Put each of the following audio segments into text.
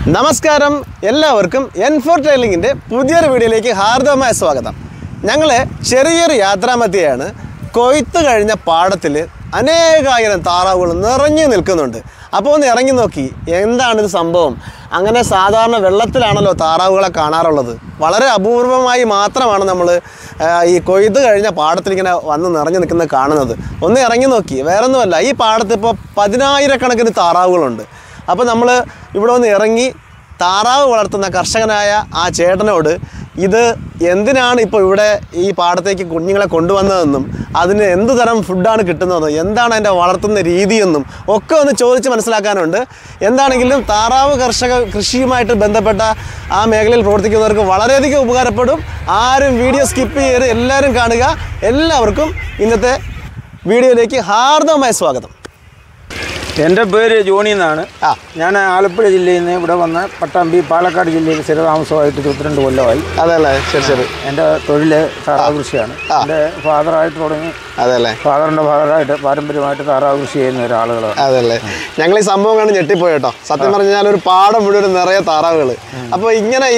നമസ്കാരം എല്ലാവർക്കും N4 ട്രെയിലിങ്ങിൻ്റെ പുതിയൊരു വീഡിയോയിലേക്ക് ഹാർദവമായ സ്വാഗതം. ഞങ്ങൾ ചെറിയൊരു യാത്രാമധ്യയാണ്. കൊയ്ത്ത് കഴിഞ്ഞ പാടത്തിൽ അനേകായിരം താറാവുകൾ നിറഞ്ഞു നിൽക്കുന്നുണ്ട്. അപ്പോൾ ഒന്ന് ഇറങ്ങി നോക്കി എന്താണിത് സംഭവം. അങ്ങനെ സാധാരണ വെള്ളത്തിലാണല്ലോ താറാവുകളെ കാണാറുള്ളത്. വളരെ അപൂർവമായി മാത്രമാണ് നമ്മൾ ഈ കൊയ്ത്ത് കഴിഞ്ഞ പാടത്തിലിങ്ങനെ വന്ന് നിറഞ്ഞു നിൽക്കുന്നത് കാണുന്നത്. ഒന്ന് ഇറങ്ങി നോക്കി, വേറൊന്നുമല്ല, ഈ പാടത്ത് ഇപ്പോൾ 10,000-കണക്കിന് താറാവുകളുണ്ട്. അപ്പോൾ നമ്മൾ ഇവിടെ ഒന്ന് ഇറങ്ങി താറാവ് വളർത്തുന്ന കർഷകനായ ആ ചേട്ടനോട് ഇത് എന്തിനാണ് ഇപ്പോൾ ഇവിടെ ഈ പാടത്തേക്ക് കുഞ്ഞുങ്ങളെ കൊണ്ടുവന്നതെന്നും അതിന് എന്ത് തരം ഫുഡാണ് കിട്ടുന്നതെന്നും എന്താണ് അതിൻ്റെ വളർത്തുന്ന രീതിയെന്നും ഒക്കെ ഒന്ന് ചോദിച്ച് മനസ്സിലാക്കാനുണ്ട്. എന്താണെങ്കിലും താറാവ് കൃഷിയുമായിട്ട് ബന്ധപ്പെട്ട ആ മേഖലയിൽ പ്രവർത്തിക്കുന്നവർക്ക് വളരെയധികം ഉപകാരപ്പെടും. ആരും വീഡിയോ സ്കിപ്പ് ചെയ്ത് എല്ലാവരും കാണുക. എല്ലാവർക്കും ഇന്നത്തെ വീഡിയോയിലേക്ക് ഹാർദവമായ സ്വാഗതം. എൻ്റെ പേര് ജോണി എന്നാണ്. ഞാൻ ആലപ്പുഴ ജില്ലയിൽ നിന്ന് ഇവിടെ വന്ന് പട്ടാമ്പി പാലക്കാട് ജില്ലയിൽ സ്ഥിരതാമസമായിട്ട് 22 കൊല്ലമായി. അതല്ലേ? ശരി ശരി. എൻ്റെ തൊഴിൽ താറാവ് കൃഷിയാണ്. എൻ്റെ ഫാദറായിട്ട് തുടങ്ങി. അതല്ലേ? ഫാദറിൻ്റെ ഫാദറായിട്ട് പാരമ്പര്യമായിട്ട് താറാവ് കൃഷി ചെയ്യുന്ന ഒരാളുകളാണ്. അതല്ലേ? ഞങ്ങൾ ഈ സംഭവം കണ്ട് ഞെട്ടിപ്പോയി കേട്ടോ. സത്യം പറഞ്ഞാൽ ഒരു പാടം മുഴുവൻ നിറയെ താറാവുകൾ. അപ്പോൾ ഇങ്ങനെ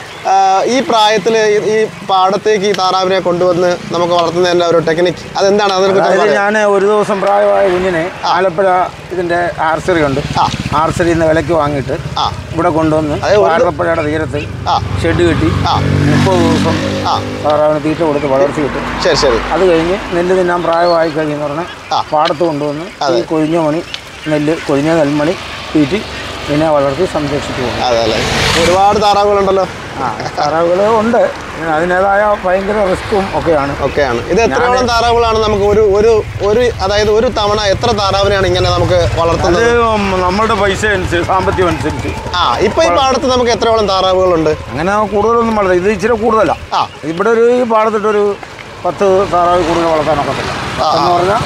ഈ പ്രായത്തിൽ ഈ പാടത്തേക്ക് ഈ താറാവിനെ കൊണ്ടുവന്ന് നമുക്ക് വളർത്തുന്നതിൻ്റെ ഒരു ടെക്നിക്ക് അതെന്താണ്? അതായത് ഞാൻ ഒരു ദിവസം പ്രായമായ കുഞ്ഞിനെ ആലപ്പുഴ ഇതിൻ്റെ ആർച്ചറി ഉണ്ട്, ആർച്ചറിയിൽ നിന്ന് വിലയ്ക്ക് വാങ്ങിയിട്ട് ഇവിടെ കൊണ്ടുവന്ന് ഭാരതപ്പുഴയുടെ തീരത്ത് ഷെഡ് കെട്ടി 30 ദിവസം താറാവിന് തീറ്റ കൊടുത്ത് വളർത്തി കിട്ടും. ശരി ശരി. അത് കഴിഞ്ഞ് നെല്ല് തിന്നാൻ പ്രായമായി കഴിഞ്ഞെന്ന് പറഞ്ഞാൽ പാടത്ത് കൊണ്ടുവന്ന് ഈ കൊഴിഞ്ഞ മണി കൊഴിഞ്ഞ നെൽമണി തീറ്റി ഇതിനെ വളർത്തി സംരക്ഷിച്ചു പോകും. അതല്ലേ? ഒരുപാട് താറാവുകളുണ്ടല്ലോ. താറാവുകൾ ഉണ്ട്, അതിൻ്റെതായ ഭയങ്കര റിസ്ക്കും ഒക്കെയാണ്. ഇത് എത്രയോളം താറാവുകളാണ് നമുക്ക് ഒരു അതായത് ഒരു തവണ എത്ര താറാവിനെയാണ് ഇങ്ങനെ നമുക്ക് വളർത്തുന്നത്? നമ്മളുടെ പൈസ അനുസരിച്ച്, സാമ്പത്തികം അനുസരിച്ച്. ഇപ്പൊ ഈ പാടത്ത് നമുക്ക് എത്രയോളം താറാവുകളുണ്ട്? അങ്ങനെ കൂടുതലൊന്നും വളർത്തും. ഇത് ഇച്ചിരി കൂടുതലാണ്. ഇവിടെ ഈ പാടത്തിട്ടൊരു 10 താറാവ് കൂടുതൽ വളർത്താനൊക്കത്തില്ല. എന്ന് പറഞ്ഞാൽ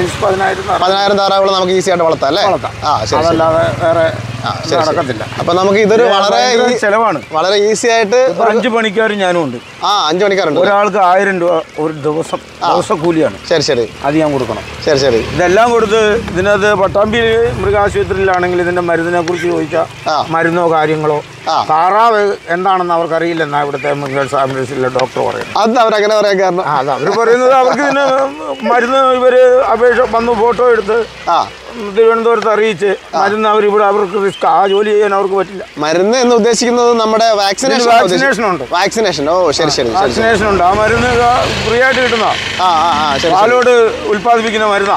10,000 താറാവുകൾ നമുക്ക് ഈസി ആയിട്ട് വളർത്താം അല്ലേ? അതല്ലാതെ വേറെ നടക്കത്തില്ല. അപ്പൊ നമുക്ക് ഇതൊരു ചെലവാണ്. വളരെ ഈസി ആയിട്ട് 5 പണിക്കാരും ഞാനും ഉണ്ട്. 5 പണിക്കാരുണ്ട്. ഒരാൾക്ക് 1000 രൂപ ഒരു ദിവസം കൂലിയാണ്. ശരി ശരി. അത് ഞാൻ കൊടുക്കണം. ശരി ശരി. ഇതെല്ലാം കൊടുത്ത് ഇതിനകത്ത് പട്ടാമ്പി മൃഗാശുപത്രിയിലാണെങ്കിൽ ഇതിന്റെ മരുന്നിനെ കുറിച്ച് ചോദിച്ചാൽ മരുന്നോ കാര്യങ്ങളോ താറാവ് എന്താണെന്ന് അവർക്കറിയില്ലെന്നാ ഇവിടുത്തെ മൃഗാശുപത്രിയിലെ ഡോക്ടർ പറയുന്നത്. അത് അവരങ്ങനെ പറയാൻ കാരണം അവർ പറയുന്നത് അവർക്ക് ഇതിന് മരുന്ന് ഇവര് അപേക്ഷ വന്ന് ഫോട്ടോ എടുത്ത് തിരുവനന്തപുരത്ത് അറിയിച്ച് മരുന്ന് അവർക്ക് റിസ്ക്, ആ ജോലി ചെയ്യാൻ അവർക്ക് പറ്റില്ല. മരുന്ന് എന്ന് ഉദ്ദേശിക്കുന്നത് നമ്മുടെ വാക്സിനേഷൻ ഉണ്ട്. വാക്സിനേഷൻ. ഓ ശരി ശരി. വാക്സിനേഷൻ ഉണ്ട്. ആ മരുന്ന് ഫ്രീ ആയിട്ട് കിട്ടുന്ന പാലോട് ഉൽപ്പാദിപ്പിക്കുന്ന മരുന്നാ.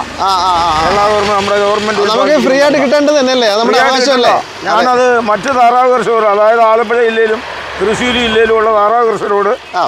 നമ്മുടെ ഗവൺമെന്റ് നമുക്ക് ഫ്രീ ആയിട്ട് കിട്ടേണ്ടത് തന്നെയല്ലേ? നമ്മുടെ ആവശ്യമല്ലേ? ഞാനത് മറ്റ് താറാവ് കർഷകർ, അതായത് ആലപ്പുഴ ജില്ലയിലും തൃശ്ശൂർ ജില്ലയിലും ഉള്ള താറാവ് കർഷകരോട്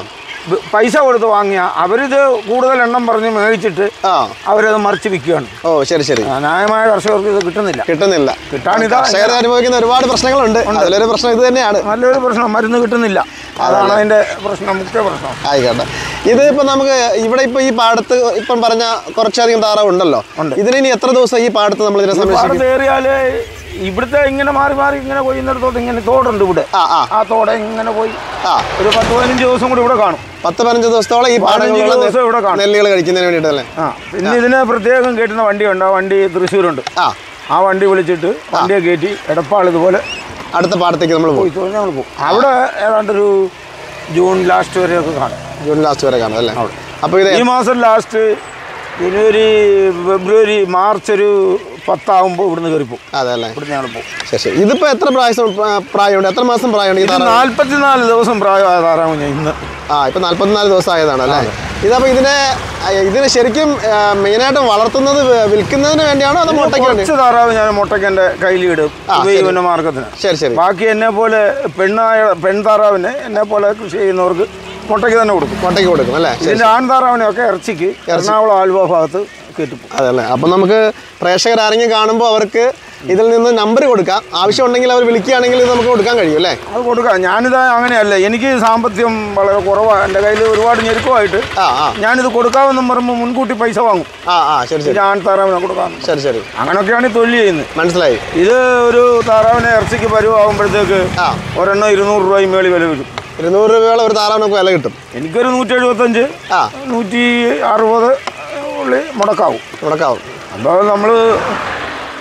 പൈസ കൊടുത്ത് വാങ്ങിയ അവരിത് കൂടുതൽ എണ്ണം പറഞ്ഞ് മേടിച്ചിട്ട് അവരത് മറിച്ച് വിൽക്കുകയാണ്. ഓ ശരി ശരി. ന്യായമായ കർഷകർക്ക് ഇത് കിട്ടുന്നില്ല. കിട്ടാനിതാ അനുഭവിക്കുന്ന ഒരുപാട് പ്രശ്നങ്ങളുണ്ട്. അതിലൊരു പ്രശ്നം ഇത് തന്നെയാണ്. നല്ലൊരു പ്രശ്നം, മരുന്ന് കിട്ടുന്നില്ല. അതാണ് അതിന്റെ പ്രശ്നം, മുഖ്യ പ്രശ്നം. ആയിക്കോട്ടെ. ഇത് ഇപ്പൊ നമുക്ക് ഇവിടെ ഇപ്പൊ ഈ പാടത്ത് ഇപ്പം പറഞ്ഞ കുറച്ചധികം താറാവ് ഉണ്ടല്ലോ. ഇതിന് ഇനി എത്ര ദിവസം ഈ പാടത്ത് നമ്മൾ ഇതിനെ സംരക്ഷിക്കും? ഏറിയാല് ഇവിടുത്തെ ഇങ്ങനെ മാറി ഇങ്ങനെ പോയിടത്തോട്ട് ഇങ്ങനെ തോടുണ്ട് ഇവിടെ. ആ തോടെ ഇങ്ങനെ പോയി ഒരു 10-15 ദിവസം കൂടി ഇവിടെ കാണും. 10-15 ദിവസത്തോളം ഈ നെല്ലുകൾ കഴിക്കുന്നതിന് വേണ്ടിയിട്ടല്ലേ? പിന്നെ ഇതിന് പ്രത്യേകം കയറ്റുന്ന വണ്ടിയുണ്ട്. ആ വണ്ടി തൃശ്ശൂരുണ്ട്. ആ വണ്ടി വിളിച്ചിട്ട് വണ്ടിയെ കയറ്റി എടപ്പാൾ ഇതുപോലെ അടുത്ത പാടത്തേക്ക് നമ്മൾ പോയി ഞങ്ങൾ പോകും. അവിടെ ഏതാണ്ടൊരു ജൂൺ ലാസ്റ്റ് വരെയൊക്കെ കാണും. ജൂൺ ലാസ്റ്റ് വരെ കാണും അല്ലേ? അപ്പോൾ ഇത് ഈ മാസം ലാസ്റ്റ് ജനുവരി ഫെബ്രുവരി മാർച്ച് ഒരു 10 ആകുമ്പോൾ ഇവിടുന്ന് കയറിപ്പോവും. അതല്ലേ? ഇവിടുന്ന് ഞങ്ങൾ പോകും. ശരി. ഇതിപ്പോൾ എത്ര പ്രായമുണ്ട്? എത്ര മാസം പ്രായമുണ്ട്? 44 ദിവസം പ്രായമായ താറാവ് ഞാൻ ഇന്ന്. ഇപ്പം 44 ദിവസം ആയതാണ് അല്ലേ? ഇതപ്പോൾ ഇതിനെ ശരിക്കും മെയിനായിട്ട് വളർത്തുന്നത് വിൽക്കുന്നതിന് വേണ്ടിയാണോ അതോ മുട്ടയ്ക്ക് വേണ്ടി? കുറച്ച് താറാവ് ഞാൻ മുട്ടയ്ക്ക് എൻ്റെ കയ്യിലിടും ഉപജീവന മാർഗത്തിന്. ശരി ശരി. ബാക്കി എന്നെ പോലെ പെൺ താറാവിനെ എന്നെ പോലെ കൃഷി ചെയ്യുന്നവർക്ക് മുട്ടയ്ക്ക് തന്നെ കൊടുക്കും. മുട്ടയ്ക്ക് കൊടുക്കും അല്ലേ? ഇതിൻ്റെ ആൺ താറാവിനെയൊക്കെ ഇറച്ചിക്ക് എറണാകുളം ആലുവ ഭാഗത്ത് കയറ്റും. അതല്ലേ? അപ്പം നമുക്ക് പ്രേക്ഷകർ ആരെങ്കിലും കാണുമ്പോൾ അവർക്ക് ഇതിൽ നിന്ന് നമ്പർ കൊടുക്കാം. ആവശ്യമുണ്ടെങ്കിൽ അവർ വിളിക്കുകയാണെങ്കിൽ ഇത് നമുക്ക് കൊടുക്കാൻ കഴിയും അല്ലേ? അത് കൊടുക്കാം. ഞാനിത് അങ്ങനെയല്ല, എനിക്ക് സാമ്പത്തികം വളരെ കുറവാണ്. എൻ്റെ കയ്യിൽ ഒരുപാട് ഞെരുക്കമായിട്ട് ഞാനിത് കൊടുക്കാമെന്നും പറയുമ്പോൾ മുൻകൂട്ടി പൈസ വാങ്ങും. ശരി ശരി. ആൺ താറാവിനെ കൊടുക്കാം. ശരി ശരി. അങ്ങനെയൊക്കെയാണ് ഈ തൊഴിൽ ചെയ്യുന്നത്. മനസ്സിലായി. ഇത് ഒരു താറാവിനെ ഇറച്ചിക്ക് പരുവാകുമ്പോഴത്തേക്ക് ഒരെണ്ണം 200 രൂപയും മേളിൽ വില വരും. 200 രൂപയുള്ള ഒരു താറാവിനൊക്കെ വില കിട്ടും. എനിക്കൊരു 175 160 മുടക്കാവും. അപ്പോൾ നമ്മൾ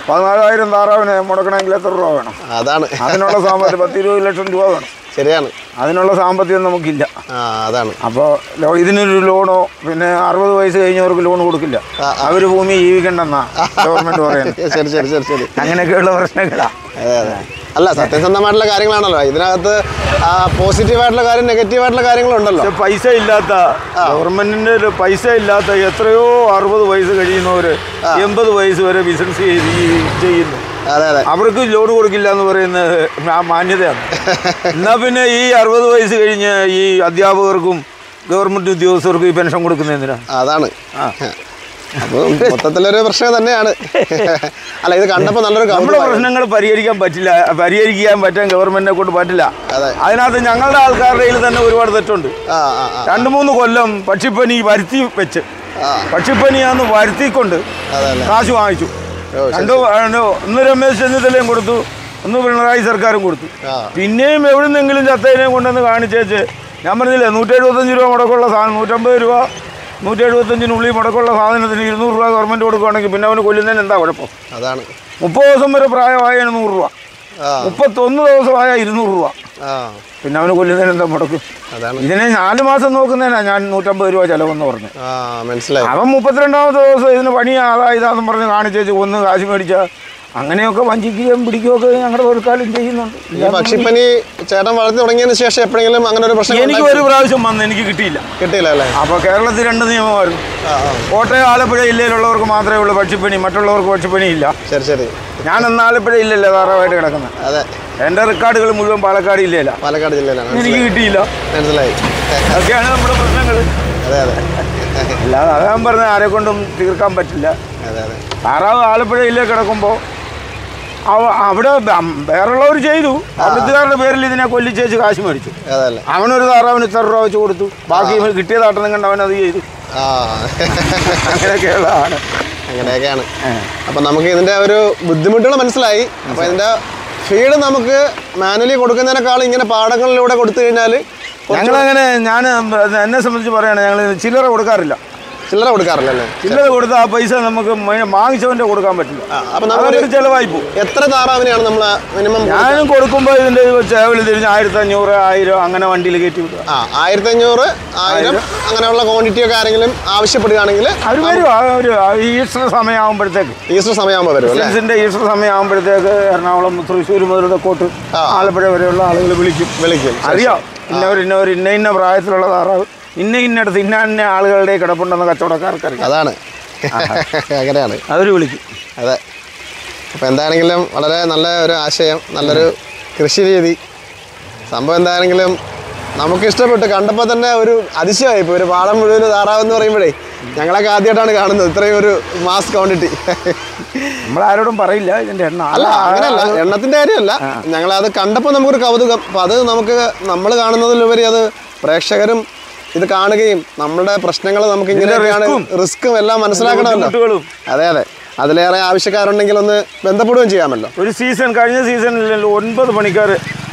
14,000 താറാവിനെ മുടക്കണമെങ്കിൽ എത്ര രൂപ വേണം? അതാണ് അതിനുള്ള സാമ്പത്തികം 10-20 ലക്ഷം രൂപ വേണം. ശരിയാണ്. അതിനുള്ള സാമ്പത്തികം നമുക്കില്ല. അതാണ്. അപ്പോൾ ഇതിനൊരു ലോണോ പിന്നെ 60 വയസ്സ് കഴിഞ്ഞവർക്ക് ലോൺ കൊടുക്കില്ല. അവർ ഭൂമി ജീവിക്കണ്ടെന്നാ ഗവൺമെന്റ് പറയുന്നത്. ശരി ശരി ശരി ശരി. അങ്ങനെയൊക്കെയുള്ള പ്രശ്നങ്ങളാ. അതെ അതെ. അല്ല, സത്യസന്ധമായിട്ടുള്ള കാര്യങ്ങളാണല്ലോ ഇതിനകത്ത്. പോസിറ്റീവായിട്ടുള്ള കാര്യം നെഗറ്റീവായിട്ടുള്ള കാര്യങ്ങളുണ്ടല്ലോ. പൈസ ഇല്ലാത്ത ഗവൺമെന്റിന്റെ പൈസ ഇല്ലാത്ത എത്രയോ 60 വയസ്സ് കഴിയുന്നവര് 80 വയസ്സ് വരെ ബിസിനസ് ചെയ്യുന്നു. അതെ അതെ. അവർക്ക് ലോൺ കൊടുക്കില്ല എന്ന് പറയുന്നത് മാന്യതയാണ്. എന്നാ പിന്നെ ഈ 60 വയസ്സ് കഴിഞ്ഞ് ഈ അധ്യാപകർക്കും ഗവൺമെന്റ് ഉദ്യോഗസ്ഥർക്കും ഈ പെൻഷൻ കൊടുക്കുന്നതിനാ? അതാണ്. അപ്പോൾ മൊത്തത്തിലൊരു പ്രശ്നം തന്നെയാണ്. അല്ല, ഇത് കണ്ടപ്പോൾ നല്ലൊരു നമ്മുടെ പ്രശ്നങ്ങൾ പരിഹരിക്കാൻ പറ്റാൻ ഗവൺമെന്റിനെ കൊണ്ട് പറ്റില്ല. അതിനകത്ത് ഞങ്ങളുടെ ആൾക്കാരുടെ കയ്യിൽ തന്നെ ഒരുപാട് തെറ്റുണ്ട്. 2-3 കൊല്ലം പക്ഷിപ്പനി വരുത്തി വെച്ച് പക്ഷിപ്പനിയാന്ന് വരുത്തിക്കൊണ്ട് കാശ് വാങ്ങിച്ചു. ഒന്ന് രമേശ് ചെന്നിത്തലയും കൊടുത്തു, ഒന്ന് പിണറായി സർക്കാരും കൊടുത്തു. പിന്നെയും എവിടുന്നെങ്കിലും ചത്തതിനെയും കൊണ്ടുവന്ന് കാണിച്ചേച്ച് ഞാൻ പറഞ്ഞില്ലേ 175 രൂപ മുടക്കമുള്ള സാധനം 150 രൂപ 175-നുള്ളിൽ മുടക്കമുള്ള സാധനത്തിന് 200 രൂപ ഗവൺമെന്റ് കൊടുക്കുകയാണെങ്കിൽ പിന്നെ അവന് കൊല്ലുന്നതിന് എന്താ കുഴപ്പം? അതാണ്. 30 ദിവസം വരെ പ്രായമായ 100 രൂപ, 31 ദിവസമായ 200 രൂപ, പിന്നെ അവന് കൊല്ലുന്നതിന് എന്താ മുടക്കും? ഇതിനെ 4 മാസം നോക്കുന്നതിനാ ഞാൻ 150 രൂപ ചിലവെന്ന് പറഞ്ഞു. മനസ്സിലായി. അവൻ 32ാമത്തെ ദിവസം ഇതിന് പണി ഇതാന്ന് പറഞ്ഞ് കാണിച്ചേച്ച് ഒന്ന് കാശ് മേടിച്ചാൽ അങ്ങനെയൊക്കെ വഞ്ചിക്കുകയും പിടിക്കുകയൊക്കെ ഞങ്ങളുടെ സർക്കാരും ചെയ്യുന്നുണ്ട്. പക്ഷിപ്പനി ചേട്ടൻ വളർത്തി തുടങ്ങിയതിന് ശേഷം എപ്പോഴെങ്കിലും അങ്ങനെ ഒരു പ്രശ്നം? എനിക്ക് ഒരു പ്രാവശ്യം വന്ന് എനിക്ക് കിട്ടിയില്ല അല്ലേ? അപ്പോൾ കേരളത്തിൽ 2 നിയമമായിരുന്നു. കോട്ടയം ആലപ്പുഴ ജില്ലയിലുള്ളവർക്ക് മാത്രമേ ഉള്ളൂ പക്ഷിപ്പനി, മറ്റുള്ളവർക്ക് പക്ഷിപ്പനി ഇല്ല. ശരി ശരി. ഞാൻ ആലപ്പുഴ ജില്ലയിലെ താറാവായിട്ട് കിടക്കുന്നത്. അതെ. എൻ്റെ റെക്കോർഡുകൾ മുഴുവൻ പാലക്കാട് ജില്ലയിലാണ്. പാലക്കാട് ജില്ലയിലാണ്. എനിക്ക് കിട്ടിയില്ല. മനസ്സിലായി. അതൊക്കെയാണ് നമ്മുടെ പ്രശ്നങ്ങൾ. അതെ അതെ. അല്ലാതെ അത് ഞാൻ പറഞ്ഞ ആരെ കൊണ്ടും തീർക്കാൻ പറ്റില്ല. അതെ അതെ. താറാവ് ആലപ്പുഴ ജില്ലയിൽ കിടക്കുമ്പോൾ അവിടെ വേറുള്ളവർ ചെയ്തു, അവിടുത്തുകാരുടെ പേരിൽ ഇതിനെ കൊല്ലിച്ചേച്ച് കാശ് മേടിച്ചു. അവനൊരു താറാവിന് ഇത്ര രൂപ വെച്ച് കൊടുത്തു, ബാക്കി കിട്ടിയതാട്ടം കണ്ട് അവനത് ചെയ്തു. അങ്ങനെയൊക്കെയുള്ളതാണ്. അങ്ങനെയൊക്കെയാണ്. അപ്പം നമുക്ക് ഇതിൻ്റെ ഒരു ബുദ്ധിമുട്ടുകൾ മനസ്സിലായി. അപ്പോൾ ഇതിൻ്റെ ഫീഡ് നമുക്ക് മാനുവലി കൊടുക്കുന്നതിനേക്കാൾ ഇങ്ങനെ പാടങ്ങളിലൂടെ കൊടുത്തു കഴിഞ്ഞാൽ ഞങ്ങളങ്ങനെ എന്നെ സംബന്ധിച്ച് പറയുകയാണ്, ഞങ്ങൾ ചില്ലറ കൊടുക്കാറില്ല. ചില്ലറ കൊടുക്കാറില്ലല്ലേ? ചില്ലറ കൊടുത്താൽ ആ പൈസ നമുക്ക് വാങ്ങിച്ചവൻ്റെ കൊടുക്കാൻ പറ്റില്ല. അപ്പം നമ്മളൊരു ചിലവായി പോകും. എത്ര താറാവിനെയാണ് നമ്മൾ മിനിമം? ഞാനും കൊടുക്കുമ്പോൾ ഇതിൻ്റെ ചേവൽ തിരിഞ്ഞ് 1500, 1000 അങ്ങനെ വണ്ടിയിൽ കയറ്റി വിടുക. 1500, 1000 അങ്ങനെയുള്ള ക്വാണ്ടിറ്റി ഒക്കെ ആരെങ്കിലും ആവശ്യപ്പെടുകയാണെങ്കിൽ അവർ വരും. ഈസ്റ്റർ സമയമാകുമ്പോഴത്തേക്ക് ഈസ്റ്റർ സമയമാകുമ്പോഴത്തേക്ക് എറണാകുളം, തൃശ്ശൂർ മുതൽ തെക്കോട്ട് ആലപ്പുഴ വരെയുള്ള ആളുകൾ വിളിക്കും. അറിയാം ഇന്ന പ്രായത്തിലുള്ള താറാവ് ഇന്നടത്ത് ഇന്ന ആളുകളുടെ കിടപ്പുണ്ടെന്ന് കച്ചവടക്കാർക്കറിയാം. അതാണ്. അങ്ങനെയാണ് അവർ വിളിക്കും. അതെ. അപ്പോൾ എന്താണെങ്കിലും വളരെ നല്ല ഒരു ആശയം, നല്ലൊരു കൃഷി രീതി. സംഭവം എന്താണെങ്കിലും നമുക്ക് ഇഷ്ടപ്പെട്ടു. കണ്ടപ്പോൾ തന്നെ ഒരു അതിശയമായി. ഇപ്പോൾ ഒരു പാടം മുഴുവൻ താറാവെന്ന് പറയുമ്പോഴേ ഞങ്ങളൊക്കെ ആദ്യമായിട്ടാണ് കാണുന്നത് ഇത്രയും ഒരു മാസ് ക്വാണ്ടിറ്റി. നമ്മളാരോടും പറയില്ല ഇതിൻ്റെ എണ്ണ. അല്ല, അങ്ങനെയല്ല, എണ്ണത്തിൻ്റെ കാര്യമല്ല. ഞങ്ങളത് കണ്ടപ്പോൾ നമുക്കൊരു കൗതുകം. അപ്പോൾ അത് നമ്മൾ കാണുന്നതിലുപരി അത് പ്രേക്ഷകരും ഇത് കാണുകയും നമ്മുടെ പ്രശ്നങ്ങൾ നമുക്ക് ഇങ്ങനെയൊക്കെയാണ് റിസ്ക്കും എല്ലാം മനസ്സിലാക്കണമല്ലോ. അതെ അതെ. അതിലേറെ ആവശ്യക്കാരുണ്ടെങ്കിൽ ഒന്ന് ബന്ധപ്പെടുകയും ചെയ്യാമല്ലോ. ഒരു കഴിഞ്ഞ സീസണിൽ 9 പണിക്കാർ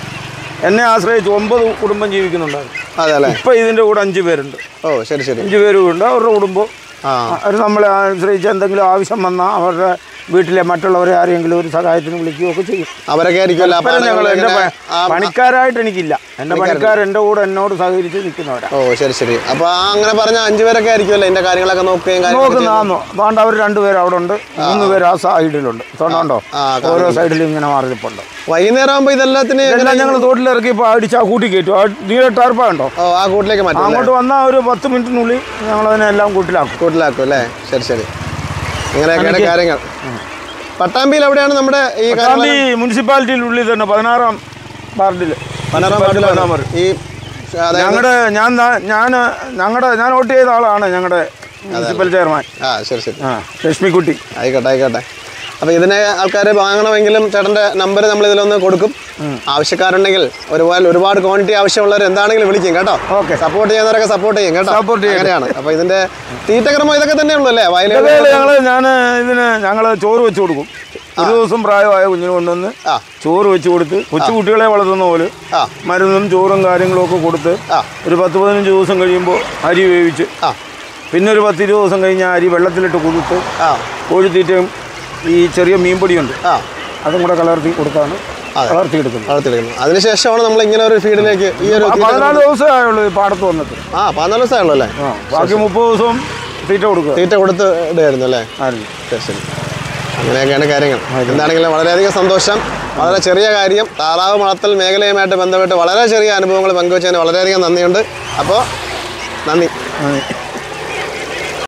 എന്നെ ആശ്രയിച്ച് 9 കുടുംബം ജീവിക്കുന്നുണ്ടായിരുന്നു. അതെ അല്ലേ? ഇപ്പം ഇതിൻ്റെ കൂടെ 5 പേരുണ്ട്. ഓ ശരി ശരി. 5 പേരും ഉണ്ട്. അവരുടെ കുടുംബം അവർ നമ്മളെ ആശ്രയിച്ച് എന്തെങ്കിലും ആവശ്യം വന്നാൽ അവരുടെ വീട്ടിലെ മറ്റുള്ളവരെ ആരെങ്കിലും ഒരു സഹായത്തിന് വിളിക്കുകയൊക്കെ ചെയ്യും. അവരൊക്കെ എൻ്റെ പണിക്കാരായിട്ട് എനിക്കില്ല. എൻ്റെ പണിക്കാർ എൻ്റെ കൂടെ എന്നോട് സഹകരിച്ച് നിൽക്കുന്നവരാണ്. ഓ ശരി ശരി. അപ്പോൾ അങ്ങനെ പറഞ്ഞ 5 പേരൊക്കെ ആയിരിക്കുമല്ലോ എൻ്റെ കാര്യങ്ങളൊക്കെ നോക്കുന്നതാണോ? അതുകൊണ്ട് അവർ 2 പേര് അവിടെ ഉണ്ട്, 3 പേര് ആ സൈഡിലുണ്ട്. തോന്നുന്നുണ്ടോ? ഓരോ സൈഡിലും ഇങ്ങനെ മാറിയിപ്പുണ്ട്. വൈകുന്നേരം ആകുമ്പോൾ ഇതെല്ലാം ഞങ്ങൾ തോട്ടിലിറക്കി ഇപ്പോൾ അടിച്ച് ആ കൂട്ടി കയറ്റും. ആ നീല ടാർപ്പാണ്ടോ? ആ കൂട്ടിലേക്ക് മാറ്റും. അങ്ങോട്ട് വന്നാൽ ഒരു 10 മിനിറ്റിനുള്ളിൽ ഞങ്ങളതിനെല്ലാം കൂട്ടിലാക്കും അല്ലേ? ശരി ശരി. ഇങ്ങനെയൊക്കെയാണ് കാര്യങ്ങൾ. പട്ടാമ്പിയിൽ എവിടെയാണ് നമ്മുടെ ഈ മുനിസിപ്പാലിറ്റിയിലുള്ളിൽ തന്നെ 16ാം വാർഡിൽ ഈ ഞാൻ വോട്ട് ചെയ്ത ആളാണ് ഞങ്ങളുടെ മുനിസിപ്പൽ ചെയർമാൻ. ശരി ശരി. ലക്ഷ്മിക്കുട്ടി. ആയിക്കോട്ടെ. അപ്പോൾ ഇതിനെ ആൾക്കാർ വാങ്ങണമെങ്കിലും ചേട്ടൻ്റെ നമ്പർ നമ്മൾ ഇതിലൊന്ന് കൊടുക്കും. ആവശ്യക്കാരുണ്ടെങ്കിൽ ഒരുപാട് ക്വാണ്ടിറ്റി ആവശ്യമുള്ളവർ എന്താണെങ്കിലും വിളിക്കും കേട്ടോ. ഓക്കെ. സപ്പോർട്ട് ചെയ്യുന്നവരൊക്കെ സപ്പോർട്ട് ചെയ്യും കേട്ടോ. അങ്ങനെയാണ്. അപ്പോൾ ഇതിൻ്റെ തീറ്റക്രമം ഇതൊക്കെ തന്നെ ഉള്ളൂ അല്ലേ? ഞങ്ങൾ ചോറ് വെച്ച് കൊടുക്കും. ഒരു ദിവസം പ്രായമായ കുഞ്ഞിന് കൊണ്ടുവന്ന് ചോറ് വെച്ച് കൊടുത്ത് കൊച്ചുകുട്ടികളെ വളർത്തുന്ന പോലെ മരുന്നും ചോറും കാര്യങ്ങളും ഒക്കെ കൊടുത്ത് ഒരു 10-15 ദിവസം കഴിയുമ്പോൾ അരി വേവിച്ച് പിന്നെ ഒരു 10-20 ദിവസം കഴിഞ്ഞ് അരി വെള്ളത്തിലിട്ട് കുതിർത്ത് കോഴിത്തീറ്റയും ഈ ചെറിയ മീൻപൊടിയുണ്ട് അതും കൂടെ കലർത്തിയെടുക്കുന്നു. അതിനുശേഷമാണ് നമ്മൾ ഇങ്ങനെ ഒരു ഫീഡിലേക്ക് ഈ ഒരു 14 ദിവസമേ ആയുള്ളൂ ഈ പാടത്ത് വന്നിട്ട്. 14 ദിവസമായുള്ളൂ അല്ലേ? ബാക്കി 30 ദിവസവും തീറ്റ കൊടുത്ത് ഇടുമായിരുന്നു അല്ലേ? ശരി, അങ്ങനെയൊക്കെയാണ് കാര്യങ്ങൾ. എന്താണെങ്കിലും വളരെയധികം സന്തോഷം. വളരെ ചെറിയ കാര്യം, താറാവ് വളർത്തൽ മേഖലയുമായിട്ട് ബന്ധപ്പെട്ട് വളരെ ചെറിയ അനുഭവങ്ങൾ പങ്കുവച്ചതിന് വളരെയധികം നന്ദിയുണ്ട്. അപ്പോൾ നന്ദി.